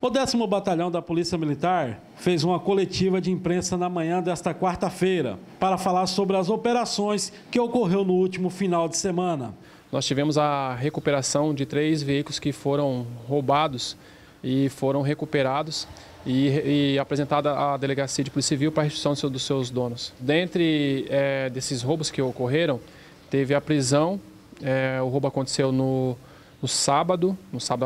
O 10º Batalhão da Polícia Militar fez uma coletiva de imprensa na manhã desta quarta-feira para falar sobre as operações que ocorreu no último final de semana. Nós tivemos a recuperação de 3 veículos que foram roubados e foram recuperados e apresentada à Delegacia de Polícia Civil para a restituição dos seus donos. Dentre desses roubos que ocorreram, teve a prisão. O roubo aconteceu no sábado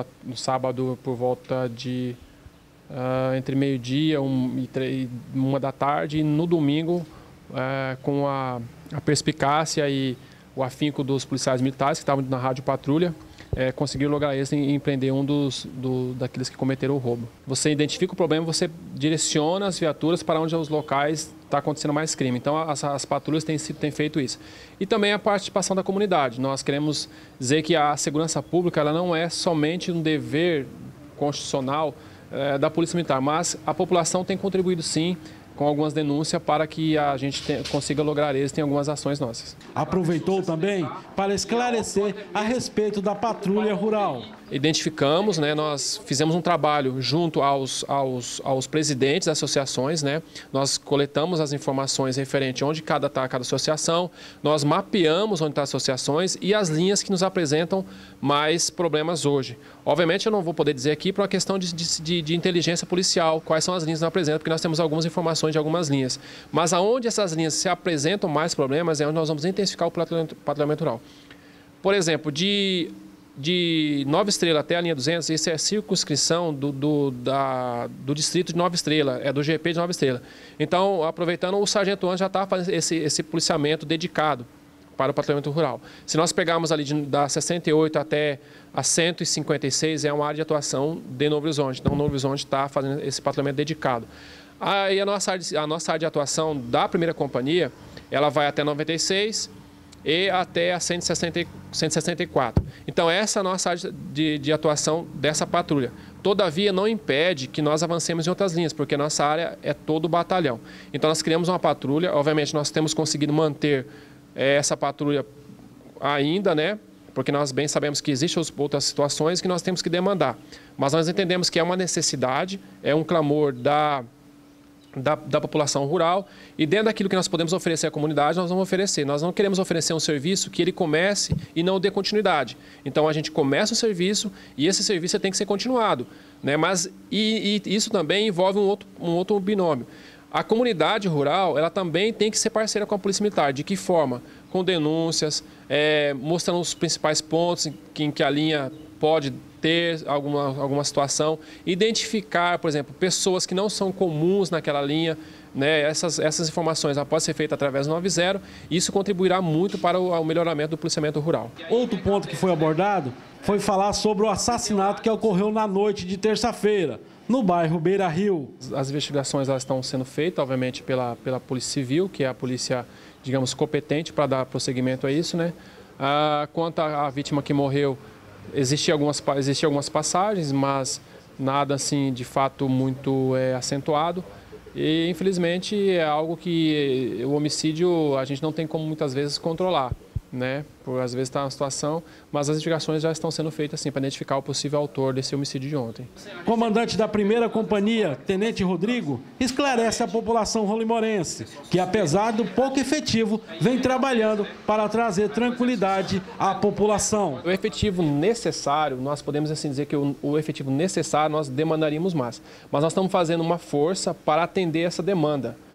por volta de entre meio-dia e 1 da tarde, e no domingo, com a perspicácia e o afinco dos policiais militares que estavam na rádio patrulha, conseguiram lograr êxito em prender um daqueles que cometeram o roubo. Você identifica o problema, você direciona as viaturas para onde os locais está acontecendo mais crime. Então, as patrulhas têm feito isso. E também a participação da comunidade. Nós queremos dizer que a segurança pública ela não é somente um dever constitucional da Polícia Militar, mas a população tem contribuído sim com algumas denúncias para que a gente consiga lograr êxito em algumas ações nossas. Aproveitou também para esclarecer a respeito da patrulha rural. Identificamos, nós fizemos um trabalho junto aos presidentes das associações, nós coletamos as informações referentes a onde está cada associação, nós mapeamos onde estão as associações e as linhas que nos apresentam mais problemas hoje. Obviamente eu não vou poder dizer aqui por uma questão de inteligência policial quais são as linhas que nos apresentam, porque nós temos algumas informações de algumas linhas. Mas aonde essas linhas se apresentam mais problemas é onde nós vamos intensificar o patrulhamento rural. Por exemplo, de Nova Estrela até a linha 200, isso é a circunscrição do distrito de Nova Estrela, é do GP de Nova Estrela. Então, aproveitando, o sargento Anjo já está fazendo esse policiamento dedicado para o patrulhamento rural. Se nós pegarmos ali da 68 até a 156, é uma área de atuação de Novo Horizonte. Então, Novo Horizonte está fazendo esse patrulhamento dedicado. Aí a nossa área de atuação da primeira companhia, ela vai até 96 e até a 164. Então, essa é a nossa área de atuação dessa patrulha. Todavia, não impede que nós avancemos em outras linhas, porque a nossa área é todo o batalhão. Então, nós criamos uma patrulha, obviamente, nós temos conseguido manter essa patrulha ainda, porque nós bem sabemos que existem outras situações que nós temos que demandar. Mas nós entendemos que é uma necessidade, é um clamor da população rural, e dentro daquilo que nós podemos oferecer à comunidade, nós vamos oferecer. Nós não queremos oferecer um serviço que ele comece e não dê continuidade. Então, a gente começa o serviço e esse serviço tem que ser continuado. Mas isso também envolve um outro binômio. A comunidade rural, ela também tem que ser parceira com a Polícia Militar. De que forma? Com denúncias, mostrando os principais pontos em que a linha pode ter alguma situação, identificar, por exemplo, pessoas que não são comuns naquela linha, essas informações podem ser feitas através do 90, e isso contribuirá muito para o melhoramento do policiamento rural. Outro ponto que foi abordado foi falar sobre o assassinato que ocorreu na noite de terça-feira, no bairro Beira Rio. As investigações elas estão sendo feitas, obviamente, pela Polícia Civil, que é a polícia, digamos, competente para dar prosseguimento a isso. Quanto à vítima que morreu, existiam algumas passagens, mas nada assim de fato muito acentuado. E infelizmente é algo que o homicídio a gente não tem como muitas vezes controlar, Por às vezes está uma situação, mas as investigações já estão sendo feitas assim para identificar o possível autor desse homicídio de ontem. Comandante da primeira companhia, Tenente Rodrigo, esclarece a população rolimorense que, apesar do pouco efetivo, vem trabalhando para trazer tranquilidade à população. O efetivo necessário, nós podemos assim dizer que o efetivo necessário nós demandaríamos mais, mas nós estamos fazendo uma força para atender essa demanda.